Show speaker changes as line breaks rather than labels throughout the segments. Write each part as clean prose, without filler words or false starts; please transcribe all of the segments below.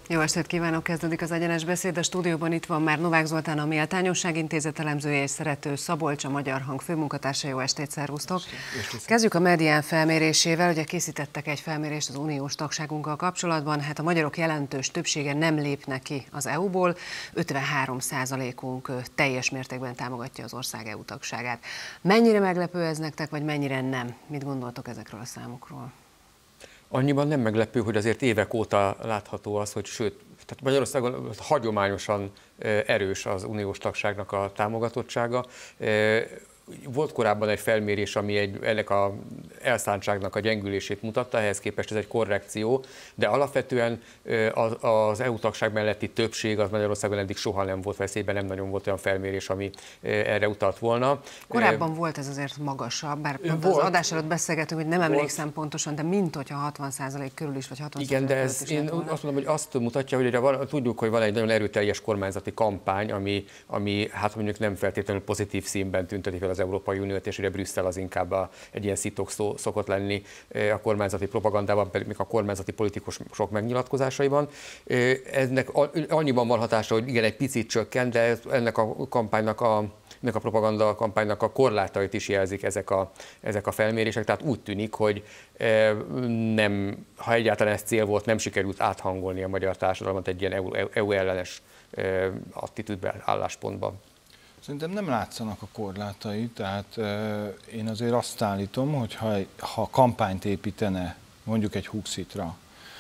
Jó estét kívánok, kezdődik az Egyenes Beszéd. A stúdióban itt van már Novák Zoltán, a Méltányosság Intézet elemzője, és Szerető Szabolcs, a Magyar Hang főmunkatársa. Jó estét, szervusztok! Kezdjük a Medián felmérésével. Ugye készítettek egy felmérést az uniós tagságunkkal kapcsolatban. Hát a magyarok jelentős többsége nem lépne ki az EU-ból. 53%-unk teljes mértékben támogatja az ország EU tagságát. Mennyire meglepő ez nektek, vagy mennyire nem? Mit gondoltok ezekről a számokról?
Annyiban nem meglepő, hogy azért évek óta látható az, hogy sőt, tehát Magyarországon hagyományosan erős az uniós tagságnak a támogatottsága. Volt korábban egy felmérés, ami ennek az elszántságnak a gyengülését mutatta, ehhez képest ez egy korrekció, de alapvetően az EU tagság melletti többség az Magyarországon eddig soha nem volt veszélyben, nem nagyon volt olyan felmérés, ami erre utalt volna.
Korábban volt ez azért magasabb, bár az adás előtt beszélgetünk, hogy nem emlékszem pontosan, de hogyha 60% körül is, vagy 60%.
Igen, de ez én azt mondom, hogy azt mutatja, hogy tudjuk, hogy van egy nagyon erőteljes kormányzati kampány, ami hát mondjuk nem feltétlenül pozitív színben tünteti fel az Európai Uniót, és ugye Brüsszel az inkább egy ilyen szitokszó szokott lenni a kormányzati propagandában, pedig még a kormányzati politikusok megnyilatkozásaiban. Ennek annyiban van hatása, hogy igen, egy picit csökken, de ennek a kampánynak ennek a propaganda kampánynak a korlátait is jelzik ezek a felmérések, tehát úgy tűnik, hogy nem, ha egyáltalán ez cél volt, nem sikerült áthangolni a magyar társadalmat egy ilyen EU ellenes attitűdbe, álláspontban.
Szerintem nem látszanak a korlátai, tehát én azért azt állítom, hogy ha kampányt építene mondjuk egy Huxitra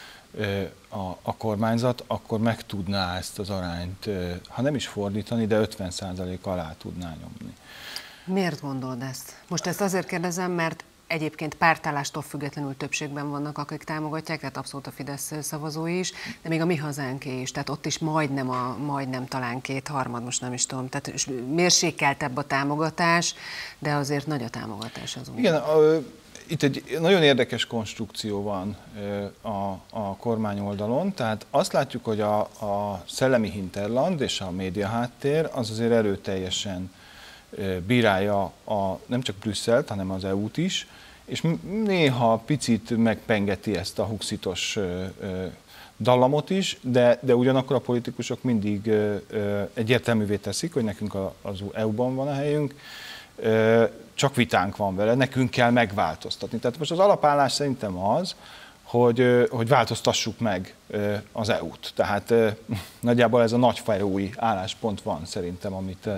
a kormányzat, akkor meg tudná ezt az arányt, ha nem is fordítani, de 50% alá tudná nyomni.
Miért gondolod ezt? Most ezt azért kérdezem, mert egyébként pártállástól függetlenül többségben vannak, akik támogatják, tehát abszolút a Fidesz szavazói is, de még a Mi Hazánké is, tehát ott is majdnem talán kétharmad, most nem is tudom, tehát mérsékeltebb a támogatás, de azért nagy a támogatás az unió.
Igen, itt egy nagyon érdekes konstrukció van a kormány oldalon, tehát azt látjuk, hogy a szellemi hinterland és a média háttér az azért erőteljesen bírálja nem csak Brüsszelt, hanem az EU-t is, és néha picit megpengeti ezt a huxitos dallamot is, de ugyanakkor a politikusok mindig egyértelművé teszik, hogy nekünk az EU-ban van a helyünk, csak vitánk van vele, nekünk kell megváltoztatni. Tehát most az alapállás szerintem az, hogy változtassuk meg az EU-t. Tehát nagyjából ez a nagyfajúi álláspont van szerintem,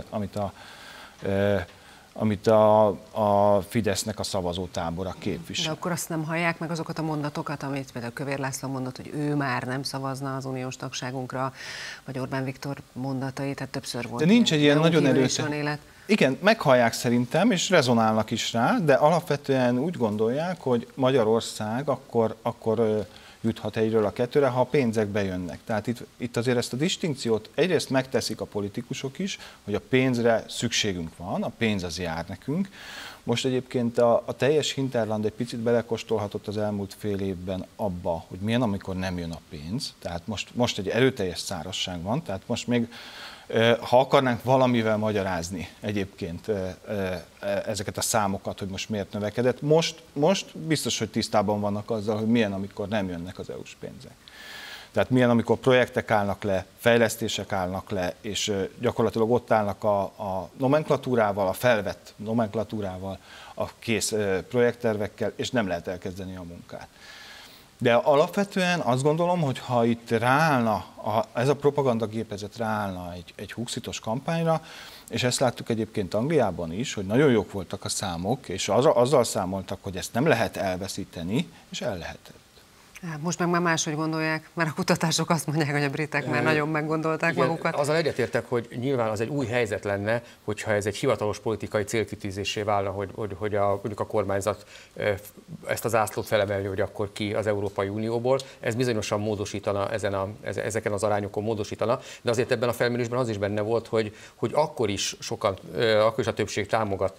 amit a Fidesznek a szavazótábora képvisel.
De akkor azt nem hallják meg azokat a mondatokat, amit például Kövér László mondott, hogy ő már nem szavazna az uniós tagságunkra, vagy Orbán Viktor mondatai, tehát többször volt.
De nincs egy ilyen nagyon erős
élet.
Igen, meghallják szerintem, és rezonálnak is rá, de alapvetően úgy gondolják, hogy Magyarország akkor juthat egyről a kettőre, ha a pénzek bejönnek. Tehát itt azért ezt a distinkciót egyrészt megteszik a politikusok is, hogy a pénzre szükségünk van, a pénz az jár nekünk. Most egyébként a teljes hinterland egy picit belekóstolhatott az elmúlt fél évben abba, hogy milyen, amikor nem jön a pénz. Tehát most egy erőteljes szárazság van, tehát most még ha akarnánk valamivel magyarázni egyébként ezeket a számokat, hogy most miért növekedett, most biztos, hogy tisztában vannak azzal, hogy milyen, amikor nem jönnek az EU-s pénzek. Tehát milyen, amikor projektek állnak le, fejlesztések állnak le, és gyakorlatilag ott állnak a nomenklatúrával, a felvett nomenklatúrával, a kész projekttervekkel, és nem lehet elkezdeni a munkát. De alapvetően azt gondolom, hogy ha itt ráállna, ez a propagandagépezet ráállna egy huxitos kampányra, és ezt láttuk egyébként Angliában is, hogy nagyon jók voltak a számok, és azzal számoltak, hogy ezt nem lehet elveszíteni, és el lehetett.
Most meg már máshogy gondolják, mert a kutatások azt mondják, hogy a britek már nagyon meggondolták magukat.
Azzal egyetértek, hogy nyilván az egy új helyzet lenne, hogyha ez egy hivatalos politikai célkitűzésé válna, hogy mondjuk a kormányzat ezt az zászlót felemelni, hogy akkor ki az Európai Unióból. Ez bizonyosan módosítana, ezeken az arányokon módosítana, de azért ebben a felmérésben az is benne volt, hogy akkor is a többség támogatná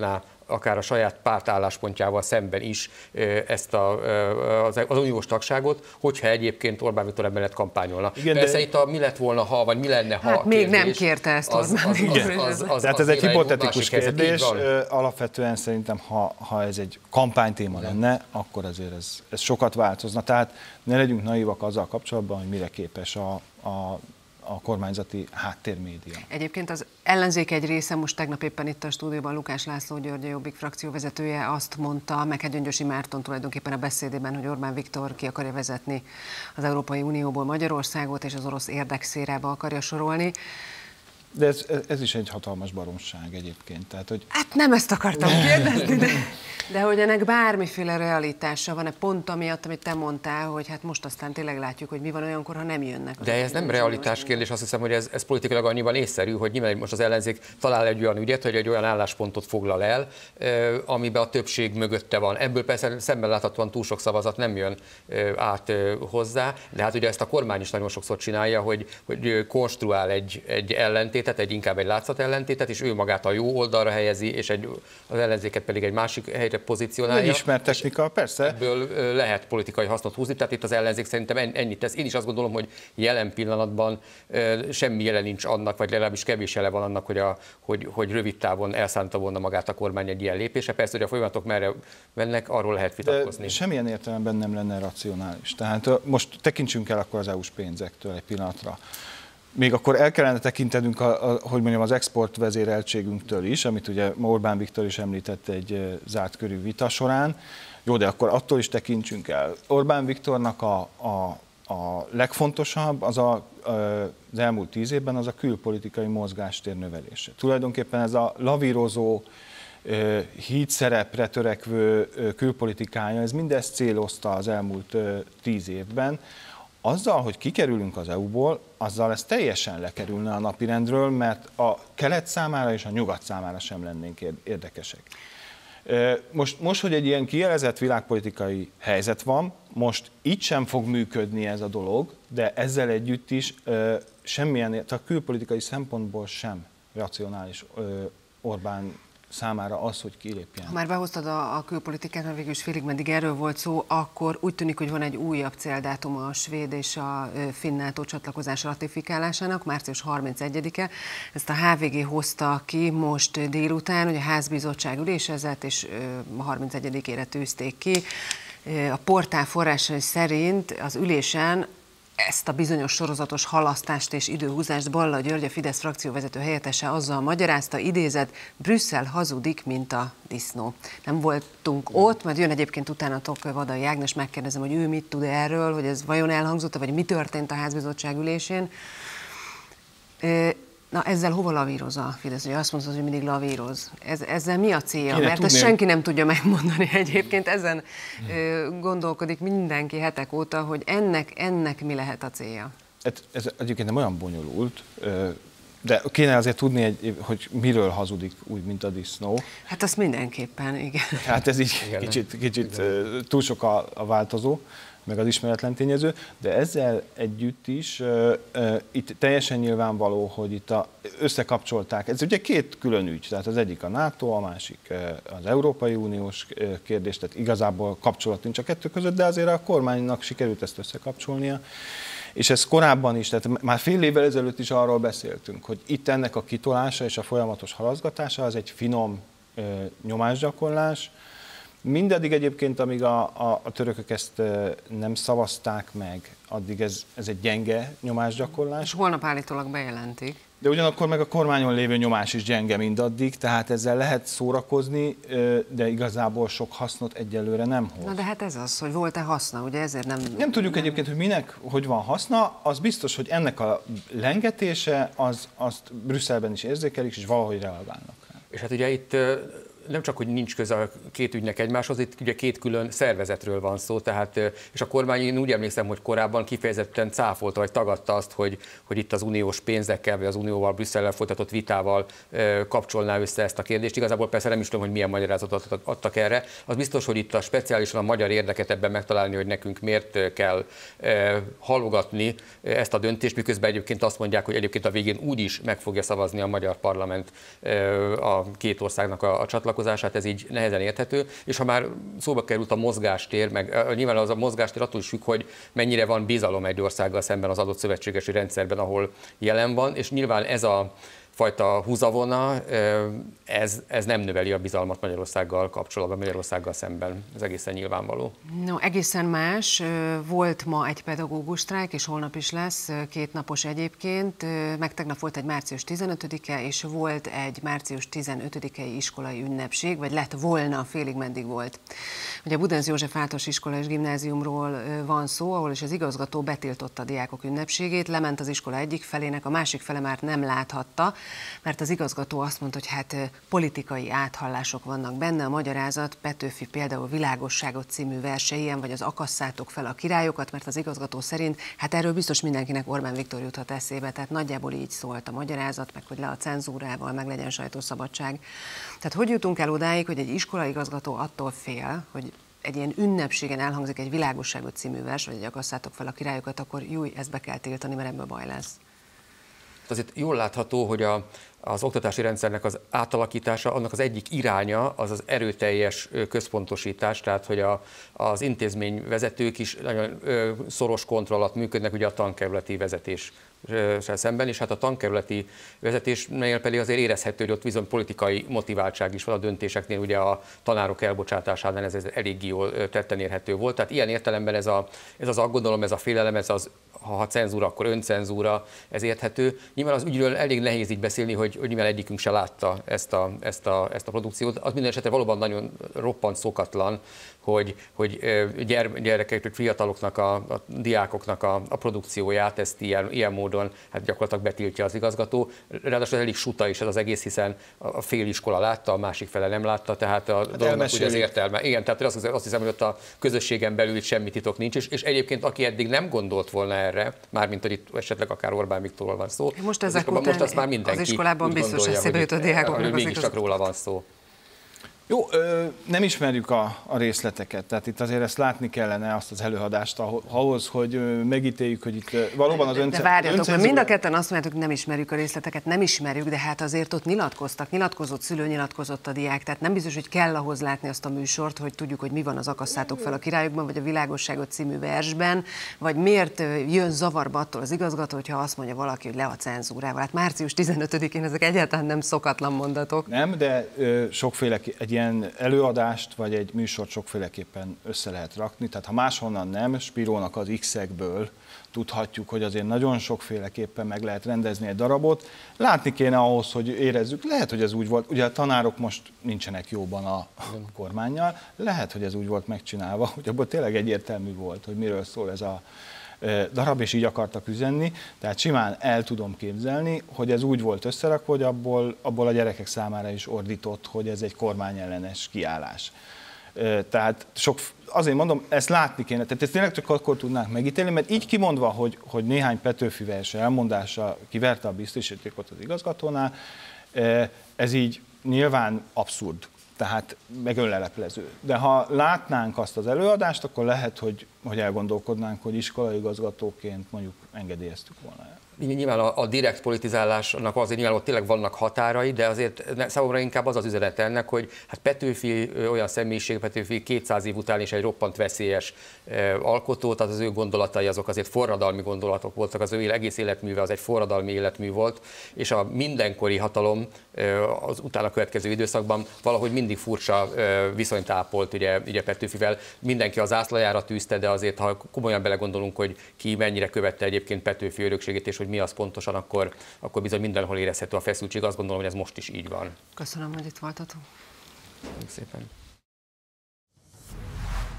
akár a saját párt álláspontjával szemben is ezt az uniós tagságot, hogyha egyébként Orbán Viktor emellett kampányolna. Igen, persze itt a mi lett volna, ha, vagy mi lenne, ha
hát még nem kérte ezt Orbán Viktor.
Tehát ez egy hipotetikus kérdés. Alapvetően szerintem, ha ez egy kampánytéma lenne, akkor azért ez sokat változna. Tehát ne legyünk naívak azzal kapcsolatban, hogy mire képes a kormányzati háttérmédia.
Egyébként az ellenzék egy része, most tegnap éppen itt a stúdióban Lukács László György, a Jobbik frakcióvezetője azt mondta, meg hát Gyöngyösi Márton tulajdonképpen a beszédében, hogy Orbán Viktor ki akarja vezetni az Európai Unióból Magyarországot, és az orosz érdekszférába akarja sorolni.
De ez is egy hatalmas baromság egyébként. Tehát, hogy...
Hát nem ezt akartam kérdezni, de hogy ennek bármiféle realitása van-e pont amiatt, amit te mondtál, hogy hát most aztán tényleg látjuk, hogy mi van olyankor, ha nem jönnek.
De ez nem realitás kérdés, azt hiszem, hogy ez politikailag annyiban észszerű, hogy nyilván most az ellenzék talál egy olyan ügyet, hogy egy olyan álláspontot foglal el, amiben a többség mögötte van. Ebből persze szemben láthatóan túl sok szavazat nem jön át hozzá, de hát ugye ezt a kormány is nagyon sokszor csinálja, hogy konstruál egy ellentétet, inkább egy látszatellentétet, és ő magát a jó oldalra helyezi, és az ellenzéket pedig egy másik helyre pozícionálja.
Egy ismert technika, persze.
Ebből lehet politikai hasznot húzni, tehát itt az ellenzék szerintem ennyit tesz. Én is azt gondolom, hogy jelen pillanatban semmi jele nincs annak, vagy legalábbis kevés jele van annak, hogy rövid távon elszánta volna magát a kormány egy ilyen lépésre. Persze, hogy a folyamatok merre mennek, arról lehet vitatkozni.
De semmilyen értelemben nem lenne racionális. Tehát most tekintsünk el akkor az EU-s pénzektől egy pillanatra. Még akkor el kellene tekintenünk, hogy mondjam, az exportvezéreltségünktől is, amit ugye Orbán Viktor is említett egy zárt körű vita során. Jó, de akkor attól is tekintsünk el. Orbán Viktornak a legfontosabb az elmúlt 10 évben az a külpolitikai mozgástér növelése. Tulajdonképpen ez a lavírozó, hídszerepre törekvő külpolitikája, ez mindezt célozta az elmúlt 10 évben. Azzal, hogy kikerülünk az EU-ból, azzal ez teljesen lekerülne a napirendről, mert a kelet számára és a nyugat számára sem lennénk érdekesek. Most, hogy egy ilyen kielezett világpolitikai helyzet van, most így sem fog működni ez a dolog, de ezzel együtt is semmilyen, tehát külpolitikai szempontból sem racionális Orbán számára az, hogy kilépjen.
Ha már behoztad a külpolitikát, mert végül is félig meddig erről volt szó, akkor úgy tűnik, hogy van egy újabb céldátum a svéd és a finn NATO csatlakozás ratifikálásának, március 31-e. Ezt a HVG hozta ki most délután, hogy a házbizottság ülésezett, és a 31-ére tűzték ki. A portál forrásai szerint az ülésen ezt a bizonyos sorozatos halasztást és időhúzást Balla György, a Fidesz frakcióvezető helyettese azzal magyarázta, idézet, Brüsszel hazudik, mint a disznó. Nem voltunk ott, majd jön egyébként utánatok Vadai Ágnes, megkérdezem, hogy ő mit tud erről, hogy ez vajon elhangzott, vagy mi történt a házbizottság ülésén. Na, ezzel hova lavíroz a Fidesz? Ugye azt mondod, hogy mindig lavíroz. Ezzel mi a célja? Mert ezt senki nem tudja megmondani egyébként. Ezen gondolkodik mindenki hetek óta, hogy ennek mi lehet a célja.
Ez egyébként nem olyan bonyolult, de kéne azért tudni, hogy miről hazudik úgy, mint a disznó. Hát
azt mindenképpen, igen.
Hát ez így kicsit túl sok a változó, meg az ismeretlen tényező, de ezzel együtt is itt teljesen nyilvánvaló, hogy itt összekapcsolták. Ez ugye két külön ügy, tehát az egyik a NATO, a másik az Európai Uniós kérdés, tehát igazából kapcsolat nincs a kettő között, de azért a kormánynak sikerült ezt összekapcsolnia. És ez korábban is, tehát már fél évvel ezelőtt is arról beszéltünk, hogy itt ennek a kitolása és a folyamatos halaszgatása az egy finom nyomásgyakorlás. Mindaddig egyébként, amíg a törökök ezt nem szavazták meg, addig ez egy gyenge nyomásgyakorlás.
És holnap állítólag bejelentik.
De ugyanakkor meg a kormányon lévő nyomás is gyenge mindaddig, tehát ezzel lehet szórakozni, de igazából sok hasznot egyelőre nem hoz.
Na de hát ez az, hogy volt-e haszna, ugye ezért nem...
Nem tudjuk egyébként, hogy hogy van haszna, az biztos, hogy ennek a lengetése, azt Brüsszelben is érzékelik, és valahogy reagálnak.
És hát ugye itt nem csak, hogy nincs köze a két ügynek egymáshoz, itt ugye két külön szervezetről van szó, tehát, és a kormány, én úgy emlékszem, hogy korábban kifejezetten cáfolta, vagy tagadta azt, hogy itt az uniós pénzekkel, vagy az unióval, Brüsszellel folytatott vitával kapcsolná össze ezt a kérdést. Igazából persze nem is tudom, hogy milyen magyarázatot adtak erre. Az biztos, hogy itt speciálisan a magyar érdeket ebben megtalálni, hogy nekünk miért kell halogatni ezt a döntést, miközben egyébként azt mondják, hogy egyébként a végén úgy is meg fogja szavazni a magyar parlament a két országnak a csatlakozását. vonatkozását, ez így nehezen érthető, és ha már szóba került a mozgástér, meg nyilván az a mozgástér attól is függ, hogy mennyire van bizalom egy országgal szemben az adott szövetségesi rendszerben, ahol jelen van, és nyilván ez a fajta húzavona, ez nem növeli a bizalmat Magyarországgal kapcsolatban, Magyarországgal szemben. Ez egészen nyilvánvaló.
No, egészen más. Volt ma egy pedagógus sztrájk, és holnap is lesz, 2 napos egyébként, meg tegnap volt egy március 15-e, és volt egy március 15-i iskolai ünnepség, vagy lett volna, félig meddig volt. Ugye a Budenz József Általános Iskola és Gimnáziumról van szó, ahol is az igazgató betiltotta a diákok ünnepségét, lement az iskola egyik felének, a másik fele már nem láthatta, mert az igazgató azt mondta, hogy hát politikai áthallások vannak benne. A magyarázat: Petőfi például Világosságot című verse ilyen, vagy az Akasszátok fel a királyokat, mert az igazgató szerint hát erről biztos mindenkinek Orbán Viktor juthat eszébe, tehát nagyjából így szólt a magyarázat, meg hogy le a cenzúrával, meg legyen sajtószabadság. Tehát hogy jutunk el odáig, hogy egy iskolai-igazgató attól fél, hogy egy ilyen ünnepségen elhangzik egy Világosságot című vers, vagy egy Akasszátok fel a királyokat, akkor júj, ezt be kell tiltani, mert ebből baj lesz.
Azért jól látható, hogy az oktatási rendszernek az átalakítása, annak az egyik iránya az az erőteljes központosítás, tehát hogy az intézményvezetők is nagyon szoros kontroll alatt működnek, ugye a tankerületi vezetéssel szemben, és hát a tankerületi vezetésnél pedig azért érezhető, hogy ott bizony politikai motiváltság is van a döntéseknél, ugye a tanárok elbocsátásánál ez elég jól tetten érhető volt. Tehát ilyen értelemben ez az aggodalom, ez a félelem, ez az, ha cenzúra, akkor öncenzúra, ez érthető. Nyilván az ügyről elég nehéz így beszélni, hogy nyilván egyikünk se látta ezt a produkciót. Az minden esetre valóban nagyon roppant szokatlan, hogy gyerekek, fiataloknak, a diákoknak a produkcióját, ezt ilyen módon hát gyakorlatilag betiltja az igazgató. Ráadásul elég suta is ez az egész, hiszen a fél iskola látta, a másik fele nem látta, tehát a dolognak ugye az értelme. Igen, tehát azt hiszem, hogy ott a közösségen belül semmi titok nincs, és egyébként aki eddig nem gondolt volna erre, mármint hogy itt esetleg akár Orbán Viktorról van szó,
most azt már mindenki az iskolában biztos eszébe jut a diákoknak.
Mégiscsak róla van szó.
Jó, nem ismerjük a részleteket, tehát itt azért ezt látni kellene, azt az előadást ahhoz, hogy megítéljük, hogy itt valóban az
De várjatok, mert mind a ketten azt mondjátok, hogy nem ismerjük a részleteket, nem ismerjük, de hát azért ott nyilatkozott szülő, nyilatkozott a diák, tehát nem biztos, hogy kell ahhoz látni azt a műsort, hogy tudjuk, hogy mi van az Akasszátok fel a királyokban, vagy a Világosságot című versben, vagy miért jön zavarba attól az igazgató, hogyha azt mondja valaki, hogy le a cenzúrával. Hát március 15-én ezek egyáltalán nem szokatlan mondatok.
Nem, de sokféle egy ilyen előadást vagy egy műsort sokféleképpen össze lehet rakni, tehát ha máshonnan nem, Spirónak az X-ekből tudhatjuk, hogy azért nagyon sokféleképpen meg lehet rendezni egy darabot. Látni kéne ahhoz, hogy érezzük, lehet, hogy ez úgy volt, ugye a tanárok most nincsenek jóban a kormánnyal, lehet, hogy ez úgy volt megcsinálva, hogy abból tényleg egyértelmű volt, hogy miről szól ez a darab, és így akartak üzenni, tehát simán el tudom képzelni, hogy ez úgy volt összerakva, hogy abból a gyerekek számára is ordított, hogy ez egy kormányellenes kiállás. Tehát azért mondom, ezt látni kéne, tehát ezt tényleg csak akkor tudnánk megítélni, mert így kimondva, hogy néhány Petőfi vers elmondása kiverte a biztosítékot az igazgatónál, ez így nyilván abszurd. Tehát meg önleleplező. De ha látnánk azt az előadást, akkor lehet, hogy elgondolkodnánk, hogy iskolaigazgatóként mondjuk engedélyeztük volna el.
Nyilván a direkt politizálásnak azért nyilván ott tényleg vannak határai, de azért számomra inkább az az üzenet ennek, hogy hát Petőfi olyan személyiség, Petőfi 200 év után is egy roppant veszélyes alkotó, tehát az ő gondolatai azok azért forradalmi gondolatok voltak, az ő egész életműve az egy forradalmi életmű volt, és a mindenkori hatalom az utána következő időszakban valahogy mindig furcsa viszonyt ápolt ugye Petőfivel. Mindenki az ászlajára tűzte, de azért, ha komolyan belegondolunk, hogy ki mennyire követte egyébként Petőfi örökségét, és hogy mi az pontosan, akkor bizony mindenhol érezhető a feszültség. Azt gondolom, hogy ez most is így van.
Köszönöm, hogy itt voltatok.
Köszönöm szépen.